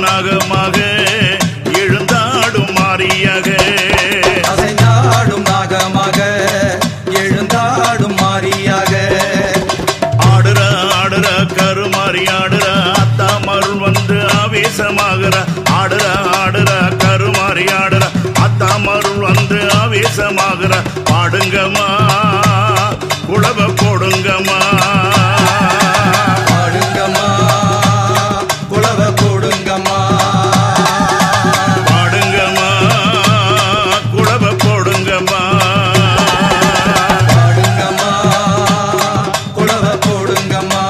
நாகமாக எழுந்தாடும் மாரியாக அசைந்தாடும் நாகமாக எழுந்தாடும் மாரியாக ஆடுறா ஆடுறா கருமாறி ஆடுறா அத்தாமருள் வந்து ஆவேசமாகற ஆடுறா ஆடுறா கருமாறி ஆடுறா அத்தாமருள் வந்து ஆவேசமாகற பாடுங்கம்மா குளவ போடுங்கம்மா பாடுங்கம்மா குளவ போடுங்கம்மா பாடுங்கம்மா குளவ போடுங்கம்மா பாடுங்கம்மா குளவ போடுங்கம்மா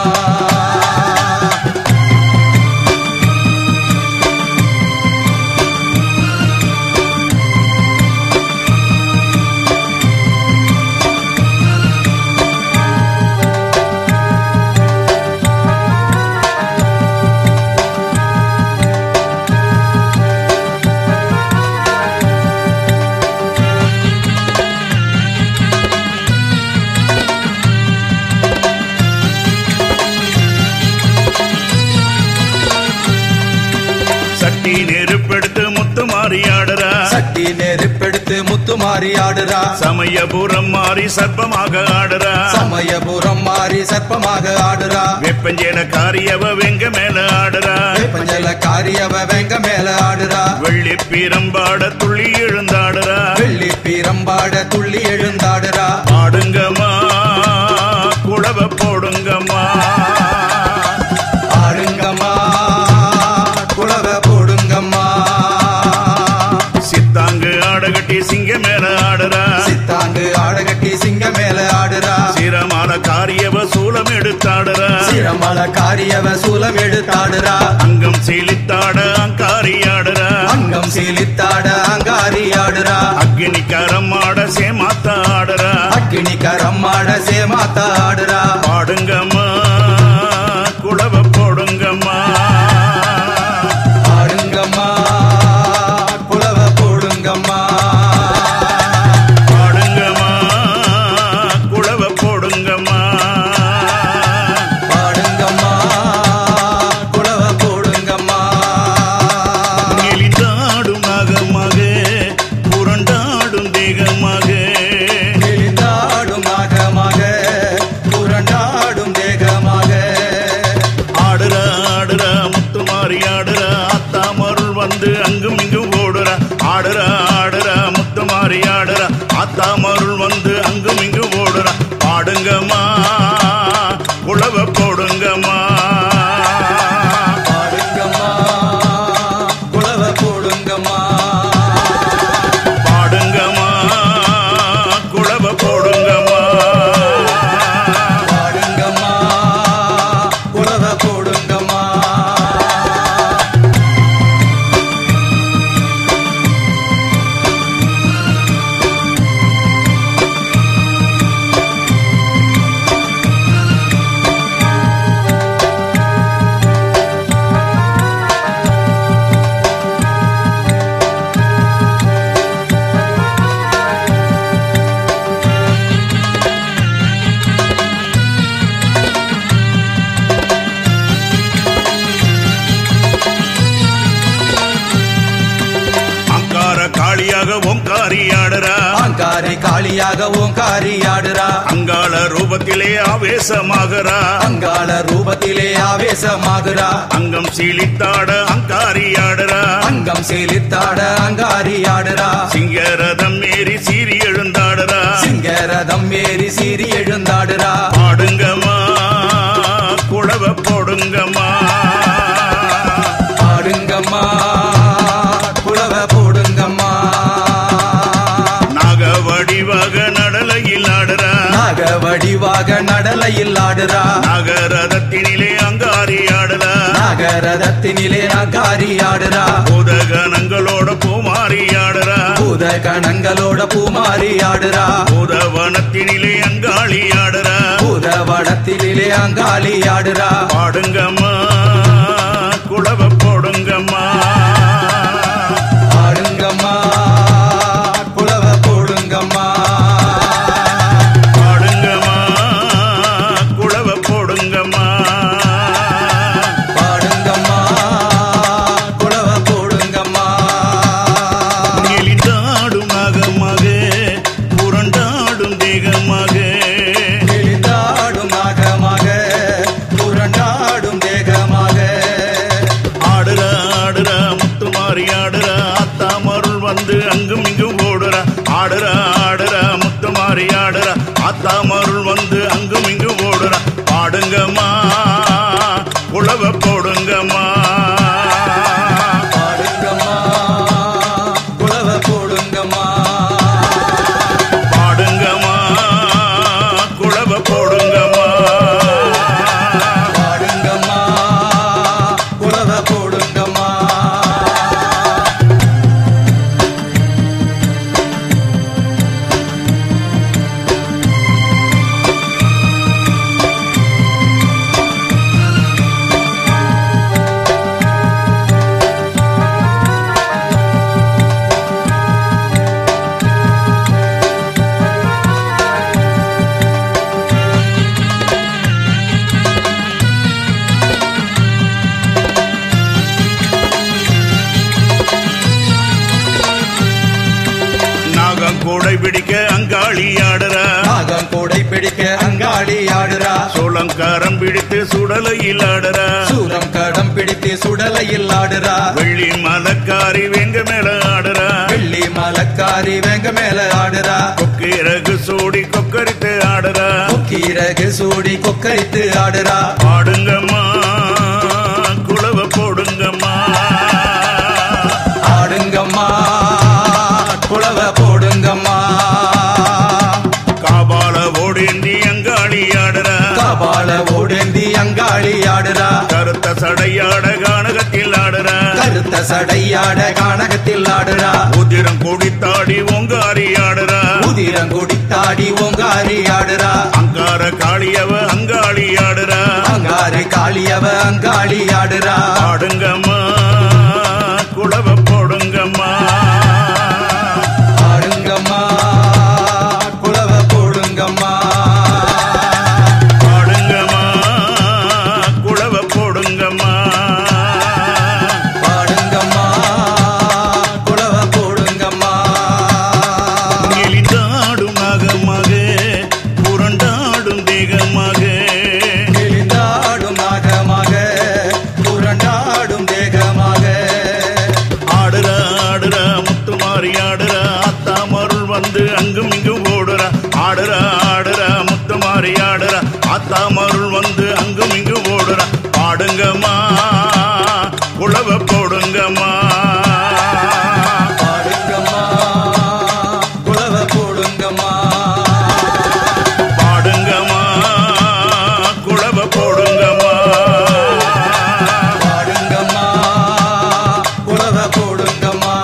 சட்டி நெருப்பெடுத்து முத்து மாறி ஆடுறா சட்டி நெருப்பெடுத்து முத்து மாறி ஆடுறா சமயபுரம் மாறி சர்ப்பமாக ஆடுறா சமயபுரம் மாறி சர்ப்பமாக ஆடுறா வெப்பஞ்சேன காரியவ வெங்க மேல ஆடுறா பஞ்சல காரியவ வெங்க மேல ஆடுறா வெள்ளி பீரம்பாட துள்ளி எழுந்தாடுறா வெள்ளி பீரம்பாட துள்ளி எழுந்தாடுறா ஆடுங்கம்மா குளவ போடுங்கம்மா ஆடுங்கம்மா குளவ போடுங்கம்மா சித்தாங்கு ஆடகட்டி சிங்க மேல ஆடுறா சித்தாங்கு ஆடகட்டி சிங்க மேல ஆடுறா சிரமால காரியவ சூலம் எடுத்தாடுறா சிரமல காரியவ சூலம் எடுத்தாடுறா அங்கம் சீலித்தாட அங்காரி ஆடுறா அங்கம் சீலித்தாட அங்காரி ஆடுறா அக்னி கரமாட சேமாத்தா ஆடுறா அக்கினி கரம்மாட சேமாத்தா ஆடுறா பாடுங்கம்மா குளவ போடுங்கம்மா ஆடுங்கம்மா குளவ போடுங்கம்மா பாடுங்கம்மா குளவ போடுங்கம்மா பாடுங்கம்மா குளவ போடுங்கம்மா எளிதாடும் நாகமாக புரண்டாடும் தேகமாக எளிதாடும் நாகமாக புரண்டாடும் தேகமாக ஆடுறா ஆடுறா முத்துமாரி ஆடுறா அத்தாமருள் வந்து அங்கும் இங்கும் ஓடுறா ஆடுறா ஆடுறா முத்துமாரி ஆடுறா அத்தாமருள் வந்து அங்கும் இங்கும் ஓடுறா பாடுங்கம்மா குளவ போடுங்கம்மா பாடுங்கம்மா குளவ போடுங்கம்மா பாடுங்கம்மா குளவ போடுங்கம்மா பாடுங்கம்மா குளவ போடுங்கம்மா அங்கார காளியாக ஓங்காரி ஆடுறா அங்காரி காளியாக ஓங்காரி ஆடுறா அங்காள ரூபத்திலே ஆவேசமாகறா அங்காள ரூபத்திலே ஆவேசமாகுறா அங்கம் சீலித்தாட அங்காரி ஆடுறா அங்கம் சீலித்தாட அங்காரி ஆடுறா சிங்கரதம் ஏறி சீறி எழுந்தாடுறா சிங்கரதம் ஏறி சீறி எழுந்தாடுறா பாடுங்கம்மா குளவ போடுங்கம்மா ஆடுங்கம்மா குளவ போடுங்கம்மா நாக வடிவாக நடலையில் ஆடுறா நாக வடிவாக நடலையில் ஆடுறா நாகரதத்தினிலே அங்காரி ஆடுறா நாகரதத்தினிலே அங்காரி ஆடுறா பூதகணங்களோட பூமாரி ஆடுறா பூத கணங்களோட பூமாரி ஆடுறா பூதவனத்தினிலே அங்காளி ஆடுறா பூதவடத்திலே அங்காளி ஆடுறா பாடுங்கம்மா குளவ போடுங்கம்மா ஆடுங்கம்மா குளவ போடுங்கம்மா பாடுங்கம்மா குளவ போடுங்கம்மா பாடுங்கம்மா குளவ பிடிக்க அங்காளி ஆடுறா நாகம் கூடை பிடிக்க அங்காளி ஆடுறா சோளங்காரம் பிடித்து சுடலையில் ஆடுறா சூரம் கடம் பிடித்து சுடலையில் ஆடுறா வெள்ளி மலக்காரி வெங்க மேல ஆடுறா வெள்ளி மலக்காரி வெங்க மேல ஆடுறா கொக்கிரகு சூடி கொக்கரித்து ஆடுறா கொக்கீரகு சூடி கொக்கரித்து ஆடுறா ஆடுங்கம்மா குளவ போடுங்கம்மா ஆடுங்கம்மா குளவ போடுங்கம்மா காபால ஓடேந்தி அங்காளி ஆடுறா காபால ஓடேந்தி அங்காளி ஆடுறா கருத்த சடையாட கானகத்தில் ஆடுறா கருத்த சடையாட கானகத்தில் ஆடுறா உதிரம் குடித்தாடி ஓங்காரி ஆடுறா உதிரம் குடித்தாடி ஓங்காரி ஆடுறா அங்கார காளியவ அங்காளி ஆடுறா அங்காரி காளியவ அங்காளி ஆடுறா ஆடுங்கம்மா குளவ போடுங்கம்மா ஆடுங்கம்மா குளவ போடுங்கம்மா ஆடுங்கம்மா குளவ போடுங்கம்மா ஆடுங்கம்மா குளவ போடுங்கம்மா எளிதாடும் நாகமாக புரண்டாடும் தேகமாக எளிதாடும் நாகமாக புரண்டாடும் தேகமாக ஆடுறா ஆடுறா முத்துமாரி ஆடுறா அத்தாமருள் வந்து அங்கும் இங்கும் ஓடுறா ஆடுறா ஆடுறா முத்துமாரி ஆடுறா அத்தாமருள் வந்து அங்கும் இங்கும் ஓடுறா பாடுங்கம்மா உழவ போடுங்கம்மா ஆடுங்கம்மா குளவ போடுங்கம்மா பாடுங்கம்மா குழவ போடுங்கம்மா பாடுங்கம்மா குளவ போடுங்கம்மா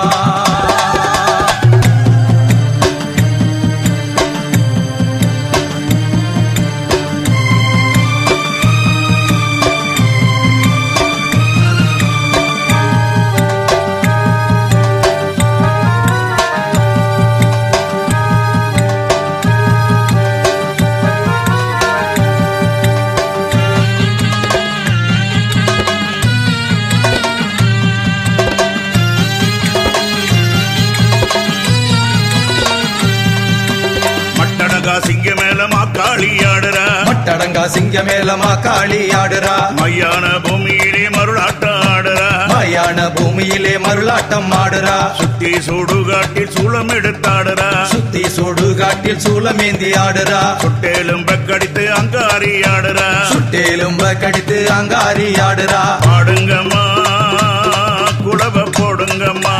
மட்டனகா சிங்க மேல மாக்காளி ஆடுறா மட்டடங்கா சிங்க மேலமா காளி ஆடுறா மையான பூமியிலே மருளாட்ட ஆடுறா மயான பூமியிலே மருளாட்டம் ஆடுறா சுத்தி சுடுகாட்டில் சூளம் எடுத்தாடுறா சுத்தி சுடுகாட்டில் சூலமேந்தி ஆடுறா சுட்டேலும் பெக்கடித்து அங்காரி ஆடுறா சுட்டேலும்ப கடித்து அங்காரி ஆடுறா பாடுங்கம்மா குழவ போடுங்கம்மா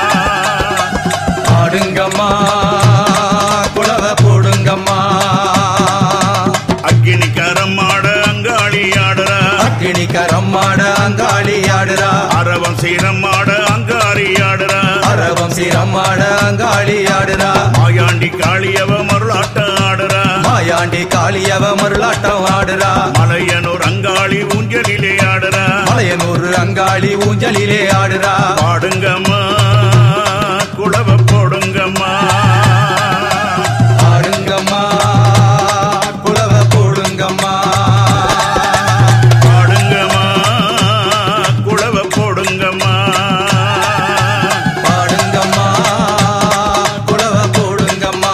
ஆடுங்கம்மா குளவ போடுங்கம்மா அக்கினிக்கரம் ஆட அங்காளி ஆடுறா அக்கினி கரம்மாட அங்காளி ஆடுறா அரவம் சீரம் ஆட அங்காரி ஆடுறா அரவம் சிரம்மாட அங்காளி ஆடுறா மாயாண்டி காளியவ மருளாட்ட ஆடுறா மாயாண்டி காளியவ மருளாட்டம் ஆடுறா மலையனூர் அங்காளி ஊஞ்சலிலே ஆடுறா மலையனூர் அங்காளி ஊஞ்சலிலே ஆடுறா பாடுங்கம்மா குழவ போடுங்கம்மா ஆடுங்கம்மா குளவ போடுங்கம்மா பாடுங்கம்மா குழவ போடுங்கம்மா பாடுங்கம்மா குளவ போடுங்கம்மா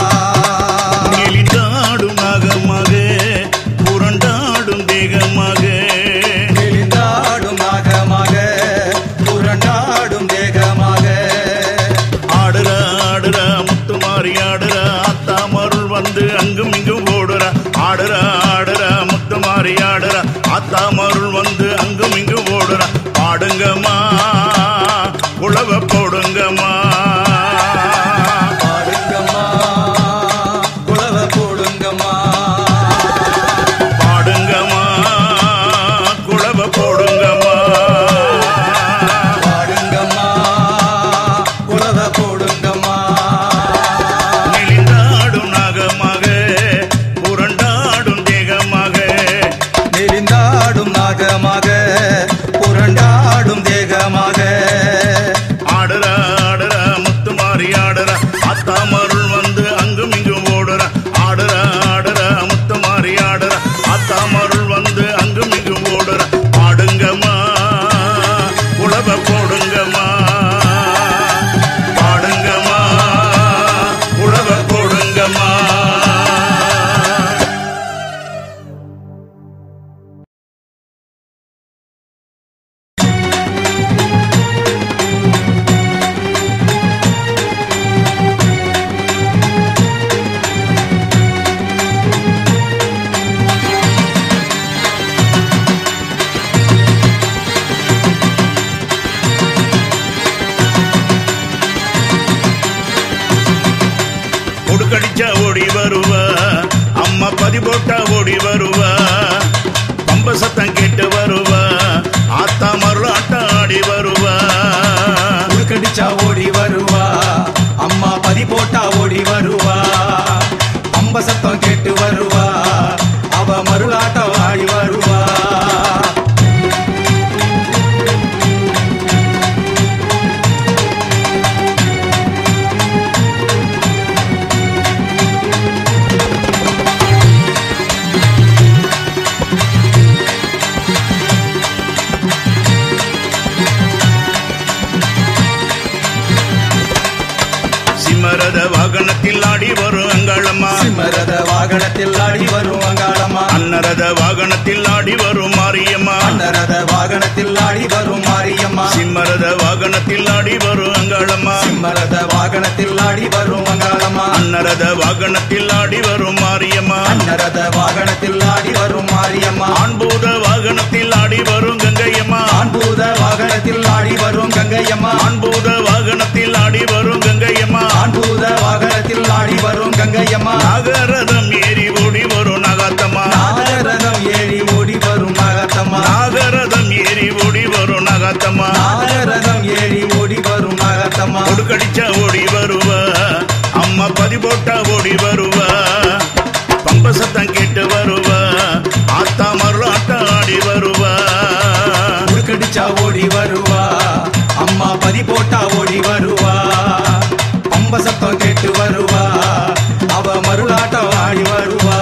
எளிதாடும் நாகமாக புரண்டாடும் தேகமாக எளிதாடும் நாகமாக புரண்டாடும் தேகமாக ஆடுறா ஆடுறா முத்துமாரி ஆடுறா அத்தாமருள் வந்து அங்கும் இங்கும் ஓடுறா ஆடுறா ஆடுறா முத்துமாரி ஆடுறா அத்தாமருள் வந்து அங்கும் இங்கும் ஓடுறா பாடுங்கம்மா உழவ போடுங்கம்மா பாடுங்கம்மா குளவ போடுங்கம்மா பாடுங்கம்மா குழவ போடுங்கம்மா பாடுங்கம்மா குளவ போடுங்கம்மா நெளிந்தாடும் நாகமாக புரண்டாடும் தேகமாக நெளிந்தாடும் நாகமாக புரண்டாடும் தேக போட்டா ஓடி வருவா பம்ப சத்தம் கேட்டு வருவா ஆத்தா மருளாட்டம் ஆடி வருவா உருக்கடிச்சா ஓடி வருவா அம்மா பதி போட்டா ஓடி வருவா பம்ப சத்தம் கேட்டு வருவா அவ மருளாட்டம் ஆடி வருவா சிம்மரத வாகனத்தில் ஆடி வரும் அங்காளம்மா சிம்மரத வாகனத்தில் ஆடி வரும் அங்காளம்மா அன்னரத வாகனத்தில் ஆடி வரும் மாரியம்மா அன்னரத வாகனத்தில் ஆடி வரும் மாரியம்மா சிம்மரத வாகனத்தில் ஆடி வரும் அங்காளம்மா சிம்மரத வாகனத்தில் ஆடி வரும் அங்காளம்மா அன்னரத வாகனத்தில் ஆடி வரும் மாரியம்மா அன்னரத வாகனத்தில் ஆடி வரும் மாரியம்மா ஆண்பூத வாகனத்தில் ஆடி வரும் கங்கையம்மா ஆண்பூத வாகனத்தில் ஆடி வரும் கங்கையம்மா ஆண்பூத வாகனத்தில் ஆடி வரும் கங்கையம்மா ஆண்பூத வாகனத்தில் ஆடி வரும் கங்கையம்மா நாகரதம் ஏறி ஓடி வரும் நகாத்தம்மா நாகரதம் ஏறி ஓடி வரும் நாகத்தம்மா நாகரதம் ஏறி ஓடி வரும் நகாத்தம்மா நாகரதம் ஏறி ஓடி வரும் நாகத்தம்மா கொடுக்கடிச்சா ஓடி வருவா அம்மா பதி போட்டா ஓடி வருவா பம்ப சத்தம் கேட்டு வருவா ஆத்தா மருளாட்டம் ஆடி வருவா உருக்கடிச்சா ஓடி வருவா அம்மா பதி போட்டா ஓடி வருவா பம்ப சத்தம் கேட்டு வருவா அவ மருளாட்டம் ஆடி வருவா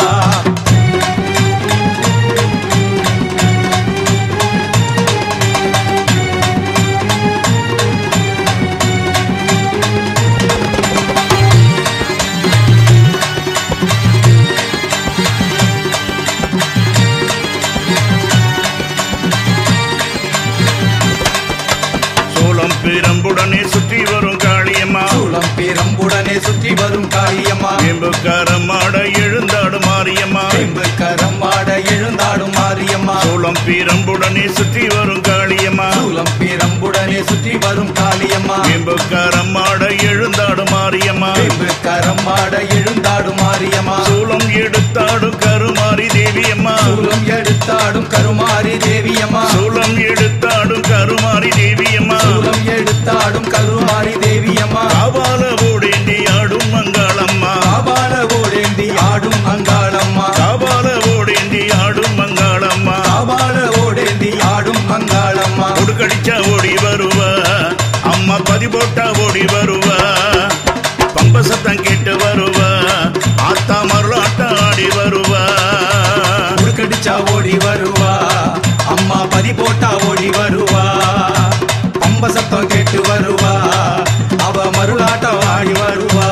பிரம்புடனே சுற்றி வரும் காளியம்மா சூளம் பிரம்புடனே சுற்றி வரும் காளியம்மா வேம்புக்காரம் ஆட எழுந்தாடும் மாரியம்மா வேம்புக்காரம் ஆட எழுந்தாடும் மாரியம்மா சூளம் பிரம்புடனே சுற்றி வரும் காளியம்மா சூளம் பிரம்புடனே சுற்றி வரும் காளியம்மா வேம்புக்காரம் ஆட எழுந்தாடும் மாரியம்மா வேம்புக்காரம் ஆட எழுந்தாடும் மாரியம்மா சூளம் எடுத்தாடும் கருமாரி தேவியம்மா சூளம் எடுத்தாடும் கருமாரி தேவியம்மா சூளம் எடுத்தாடும் கருமாரி தேவியம்மா சூளம் எடுத்தாடும் கருமாரி தேவியம்மா காபால ஓடேந்தி ஆடும் அங்காளம்மா காபால ஓடேந்தி ஆடும் அங்காளம்மா காபால ஓடேந்தி ஆடும் அங்காளம்மா காபால ஓடேந்தி ஆடும் அங்காளம்மா கொடுக்கடிச்சா ஓடி வருவா அம்மா பதி போட்டா ஓடி வருவா பம்ப சத்தம் கேட்டு வருவா ஆத்தா மருளாட்டம் ஆடி வருவா உருக்கடிச்சா ஓடி வருவா அம்மா பதி போட்டா ஓடி வருவா பம்ப சத்தம் கேட்டு வருவா அவ மருளாட்டம் ஆடி வருவா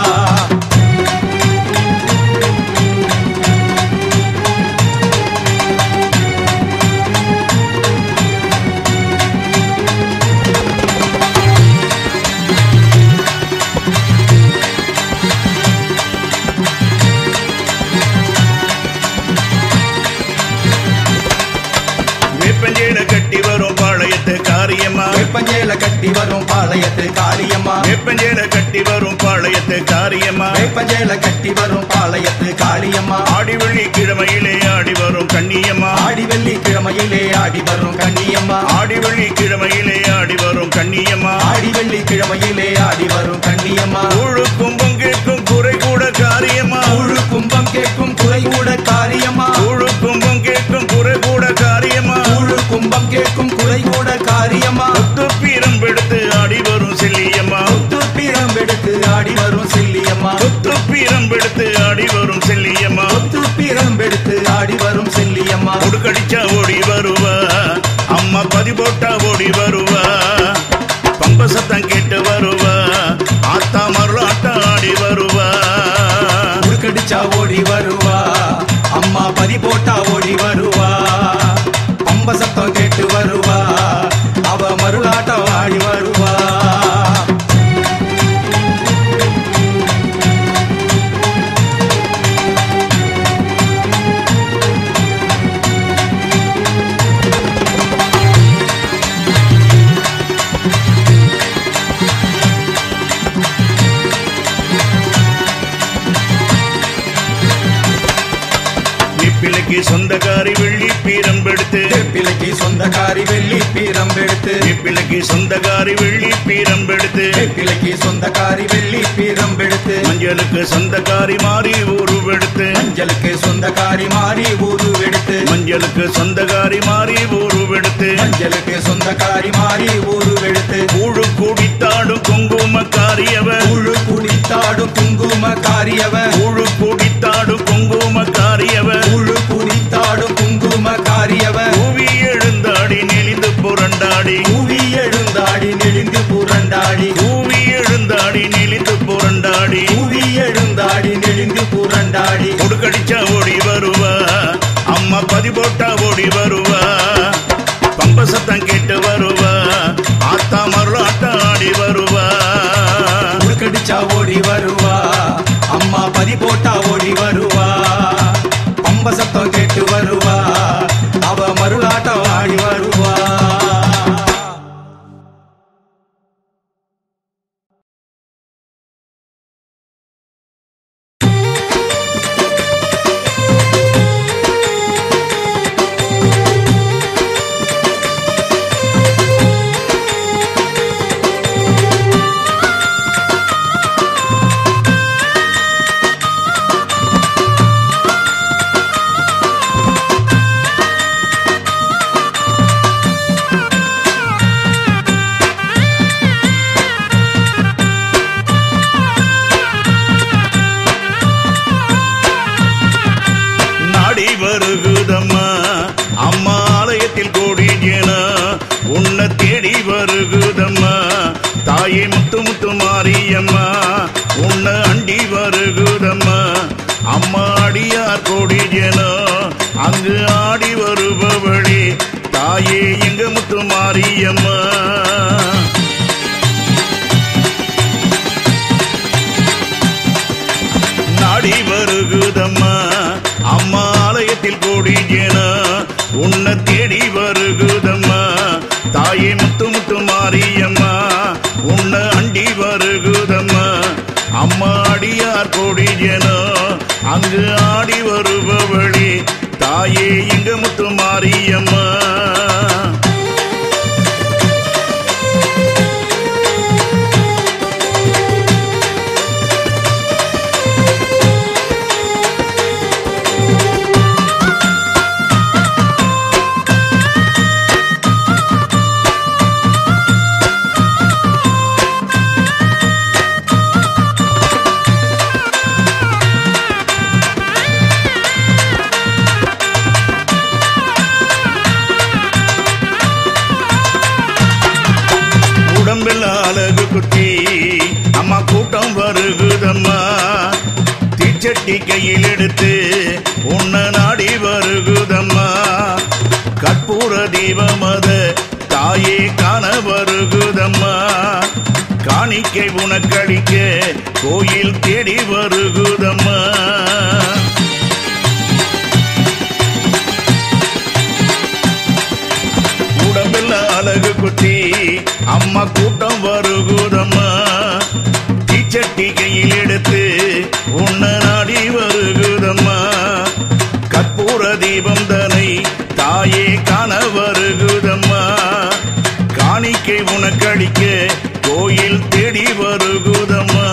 வேப்பஞ்சேல கட்டி வரும் பாளையத்து காரியம்மா வேப்பஞ்சேல கட்டி வரும் பாளையத்து காளியம்மா வேப்பஞ்சேல கட்டி வரும் பாளையத்து காரியம்மா வேப்பஞ்சேல கட்டி வரும் பாளையத்து காளியம்மா ஆடி வெள்ளிக்கிழமையிலே ஆடி வரும் கண்ணியம்மா ஆடி வெள்ளிக்கிழமையிலே ஆடி வரும் கண்ணியம்மா ஆடி வெள்ளிக்கிழமையிலே ஆடி வரும் கண்ணியம்மா ஆடி வெள்ளிக்கிழமையிலே ஆடி வரும் கண்ணியம்மா ஊழு கும்பம் கேட்கும் குறை கூட காரியம்மா ஊழு கும்பம் கேட்கும் குறை கூட காரியம்மா ஊழு கும்பம் கேட்கும் குறை கூட காரியம்மா ஊழு கும்பம் கேட்கும் குறை கூட காரியம்மா பீரம் எடுத்து ஆடி வரும் செல்லியம்மா பீரம் எடுத்து ஆடி வரும் செல்லியம்மா பீரம் எடுத்து ஆடி வரும் செல்லியம்மா பீரம் எடுத்து ஆடி வரும் செல்லியம்மா கொடுக்கடிச்சா ஓடி வருவா அம்மா பதி போட்டா ஓடி வருவா பம்ப சத்தம் கேட்டு வருவா ஆத்தா மருளாட்டம் ஆடி வருவா உருக்கடிச்சா ஓடி வருவா அம்மா பதி போட்டா ஓடி வருவா பம்ப சத்தம் கேட்டு வருவா அவ மருளாட்டம் ஆடி வருவா பீரம்பெடுத்து பிள்ளைக்கு சொந்தக்காரி வெள்ளி பீரம்பெடுத்து கிளைக்கு சொந்தக்காரி வெள்ளி பீரம்பெடுத்து மஞ்சளுக்கு சொந்தக்காரி மாறி உருவெடுத்து மஞ்சளுக்கு சொந்தக்காரி மாறி ஊருவெடுத்து மஞ்சளுக்கு சொந்தக்காரி மாறி உருவெடுத்து மஞ்சளுக்கு சொந்தக்காரி மாறி ஊருவெடுத்து கூழு குடித்தாடும் குங்குமக்காரியவ கூழு குடித்தாடும் குங்குமக்காரியவ கூழு குடித்தாடும் குங்குமக்காரியவ கூழு குடித்தாடும் குங்குமக்காரியவ கூவி எழுந்தாடி நெளிந்து புரண்டாடி கூவி எழுந்தாடி நெளிந்து புரண்டாடி கூவி எழுந்தாடி நெளிந்து புரண்டாடி கூவி எழுந்தாடி நெளிந்து புரண்டாடி கொடுக்கடிச்சா ஓடி வருவா அம்மா பதி போட்டா ஓடி வருவா பம்ப சத்தம் கேட்டு வருவா ஆத்தா மருளாட்டம் ஆடி வருவா உடுக்கடிச்சா ஓடி வருவா அம்மா பதி போட்டா ஓடி வருவா பம்ப சத்தம் கேட்டு வருவா அவ மருளாட்டம் ஆடி வருவா வருகுதம்மா அம்மா ஆலயத்தில் கோடி ஜனா உன்னை தேடி வருகுதம்மா தாயே முத்து முத்து மாரியம்மா உன்னை அண்டி வருகுதம்மா அம்மா அடியார் கோடி ஜனா அங்கு ஆடி வருபவளே தாயே எங்க முத்து மாரியம்மா நாடி வருகுதம்மா அம்மா ஆலயத்தில் கோடி ஜனா உன்னை தேடி வருகுதம்மா தாயே முத்து முத்து மாரியம்மா உன்னை அண்டி வருகுதம்மா அம்மா அடியார் கோடி ஜனா அங்கு ஆடி வருபவளே தாயே எங்க முத்து மாரியம்மா அழகு குத்தி அம்மா கூட்டம் வருகுதம்மா தீச்சட்டி கையில் எடுத்து உன்னை நாடி வருகுதம்மா கற்பூர தீபம் அத தாயே காண வருகுதம்மா காணிக்கை உனக்களிக்க கோயில் தேடி வருகுதம்மா அழகு குத்தி அம்மா கூட்டம் வருகுதம்மா தீச்சட்டி கையில் எடுத்து உன்னை நாடி வருகுதம்மா கற்பூர தீபம் தனை தாயே காண வருகுதம்மா காணிக்கை உனக்களிக்க கோயில் தேடி வருகுதம்மா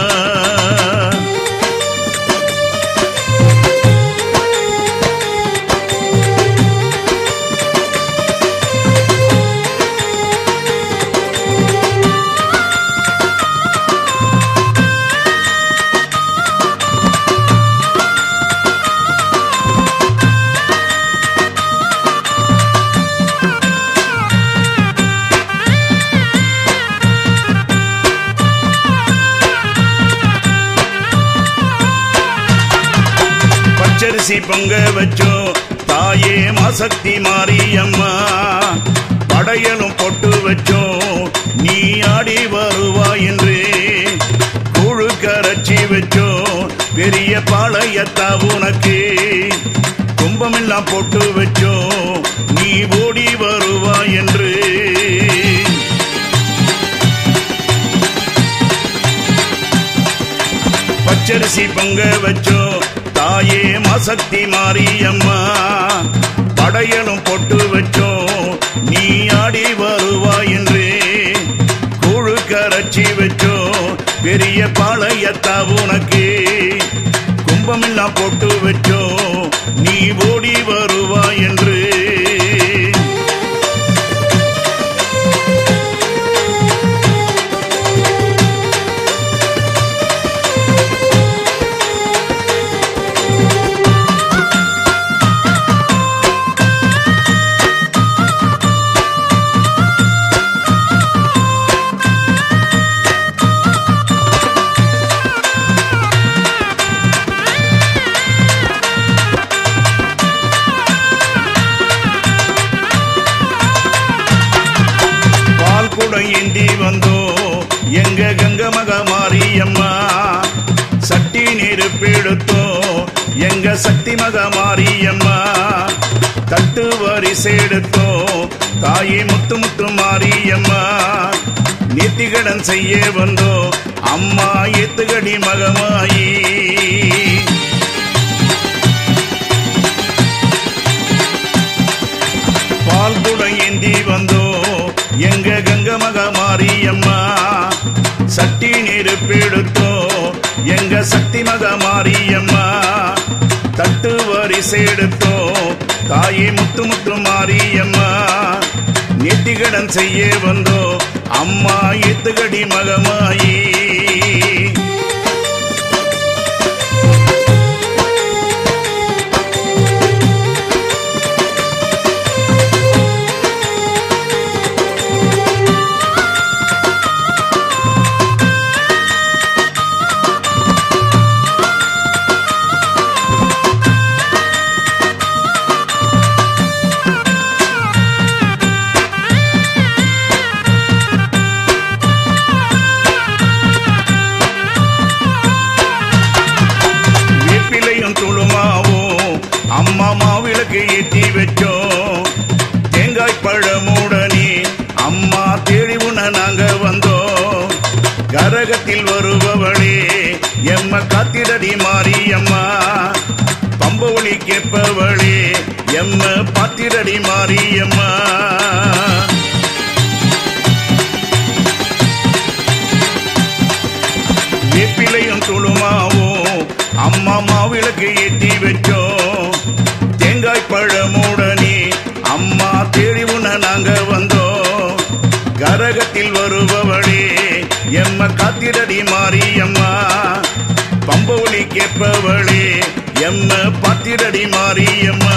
பச்சரிசி பொங்க வச்சோம் தாயே மாசக்தி மாரியம்மா படையலும் பொட்டு வச்சோம் நீ ஆடி வருவாய் என்று கூழு கரைச்சி வச்சோம் பெரிய பாளையத்தா உனக்கு கும்பமெல்லாம் பொட்டு வச்சோம் நீ ஓடி வருவாய் என்று பச்சரிசி பொங்க வச்சோம் தாயே மாசக்தி மாரியம்மா படையலும் பொட்டு வச்சோம் நீ ஆடி வருவாய் என்று பெரிய பாளையத்தா உனக்கு கும்பமெல்லாம் போட்டு வச்சோம் நீ ஓடி வருவாய் என்று. ஏந்தி வந்தோ எங்க கங்கமக மாரியம்மா சட்டி நெருப்பெடுத்தோ எங்க சக்தி மக மாரியம்மா தட்டு வரிசை எடுத்தோ தாயே முத்து முத்து மாரியம்மா நேர்த்திகடன் செய்ய வந்தோ அம்மா ஏத்துகடி மகமாயி. பால் கூட ஏந்தி வந்தோ எங்க கங்கமக மாரியம்மா சட்டி நெருப்பெடுத்தோ எங்க சக்தி மக மாரியம்மா தட்டு வரிசை எடுத்தோ தாயே முத்து முத்து மாரியம்மா நேர்த்திகடன் செய்ய வந்தோ அம்மா ஏத்துகடி மகமாயி. அம்மா மாவிளக்கு ஏற்றி வச்சோம் தேங்காய் பழமுடனே அம்மா தேடி உன நாங்க வந்தோம். கரகத்தில் வருபவளே எம்ம காத்திடடி மாரியம்மா பம்ப ஒளி கேட்பவளே எம்ம பாத்திரடி மாரியம்மா. வேப்பிலையும் துளுமாவும் அம்மா மாவிளக்கு ஏற்றி வச்சோம் தேங்காய் பழமுடனே அம்மா தேடி உன நாங்க வந்தோம். கரகத்தில் வருபவளே எம்ம காத்திரடி மாரியம்மா பம்ப ஒளி கேட்பவளே எம்ம பாத்திரடி மாரியம்மா.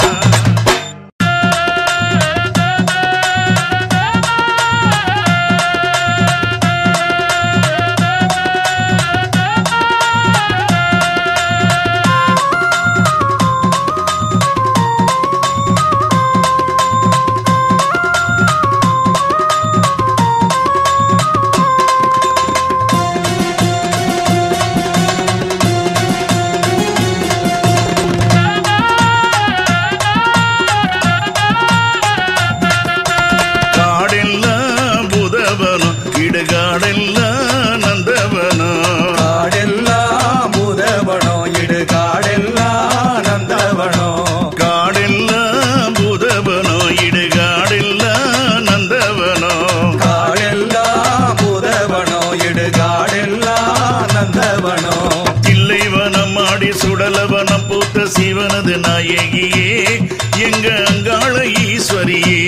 இடுகாடெல்லாம் நந்தவனம் காடெல்லாம் பூதவனம் இடுகாடெல்லாம் நந்தவனம் காடெல்லாம் பூதவனம் இடுகாடெல்லாம் நந்தவனம் காடெல்லாம் பூதவனம் இடுகாடெல்லாம் நந்தவனம் தில்லைவனம் ஆடி சுடலவனம் பூத்த சிவனது நாயகியே எங்க அங்காள ஈஸ்வரியே.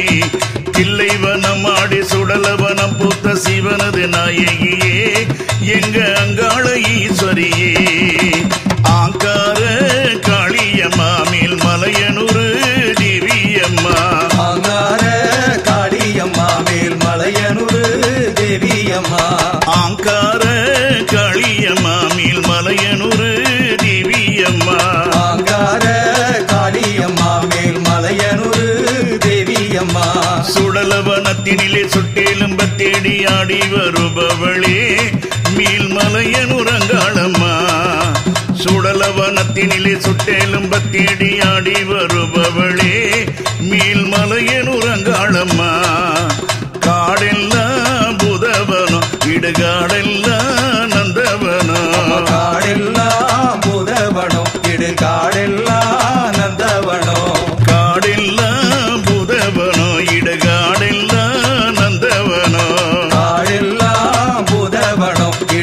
தில்லைவனம் ஆடி சுடலவனம் பூத்த சிவனது நாயகியே எங்க அங்காள ஈஸ்வரியே. ஆங்கார காளியம்மா மேல் மலையனூரு தேவியம்மா ஆங்கார காளியம்மா மேல் மலையனூரு தேவியம்மா ஆங்கார காளியம்மா மேல் மலையனூரு தேவியம்மா ஆங்கார காளியம்மா மேல் மலையனூரு தேவியம்மா. சுடலவனத்தினிலே சுட்டேலும்ப தேடி ஆடி வருபவளே மீள்மலையனுரங்காளம்மா. சுடலவனத்தினிலே சுட்டேலும்ப தேடி ஆடி வருபவளே மீள்மலையனுரங்காளம்மா. காடெல்லாம் புதவனம் இடுகாடெல்லாம் நந்தவனம் காடெல்லாம் புதவனம் இடுகாடெல்லாம் நந்தவனம் காடெல்லாம் புதவனம் இடுகாடெல்லாம் நந்தவனம் காடெல்லாம் புதவனம்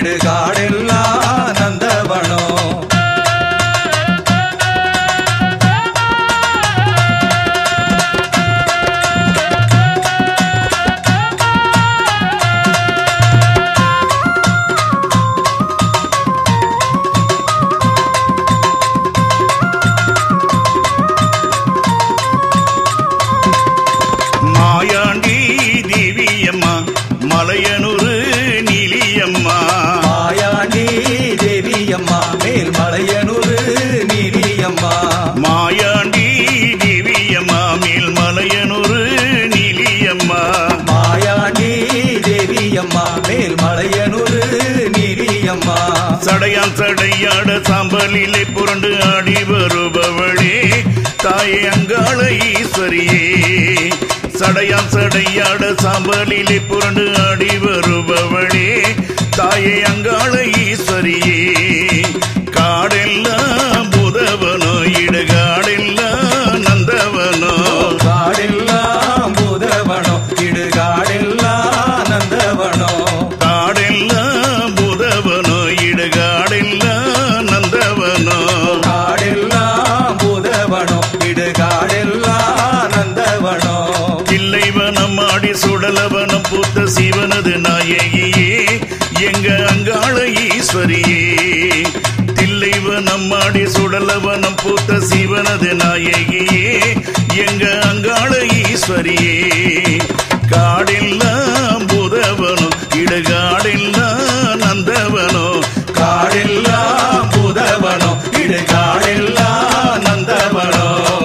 சடையால் சடையாட சாம்பலிலே புரண்டு ஆடி வருபவளே தாயே அங்காள ஈஸ்வரியே சடையால் சடையாட சாம்பலிலே புரண்டு ஆடி வருபவளே தாயே அங்காள ஈஸ்வரியே காடெல்லாம் புதவனோ இடுகாடெல்லாம் நந்தவனோ காடெல்லாம் புதவனோ இடுகாடெல்லாம் நந்தவனோ காடெல்லாம் புதவனோ இடுகாடெல்லாம் நந்தவனோ காடெல்லாம் புதவனோ இடுகாடெல்லாம் நந்தவனோ தில்லைவனம் ஆடி சுடலவனம் பூத்த சிவனது நாயகியே எங்க அங்காள ஈஸ்வரியே தில்லைவனம் ஆடி சுடலவனம் பூத்த சிவனது நாயகியே எங்க அங்காள ஈஸ்வரியே காடெல்லாம் புதவனோ இடுகாடெல்லாம் நந்தவனோ காடெல்லாம் புதவனோ இடுகாடெல்லாம் நந்தவனோ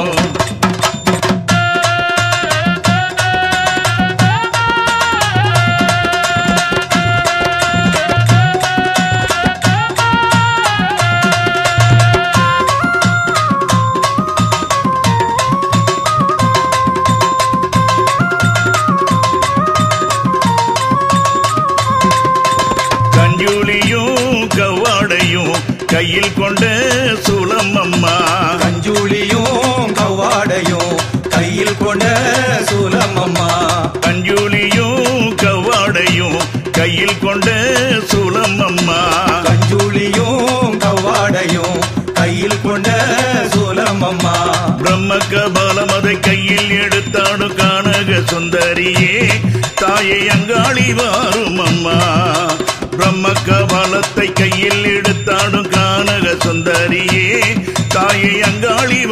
கையில் கொண்ட சூலமம்மா கஞ்சூலியும் கவ்வாடையும் கையில் கொண்ட சூலமம்மா கஞ்சூலியும் கவ்வாடையும் கையில் கொண்ட சூலமம்மா கஞ்சூலியும் கவ்வாடையும் கையில் கொண்ட சூலமம்மா பிரம்ம கபாலம் அதை கையில் எடுத்தாடு கானக சுந்தரியே தாயை அங்காளி வாரும் அம்மா பிரம்ம கபாலத்தை கையில் எடுத்தாடும் கானக சுந்தரியே தாயை அங்காளி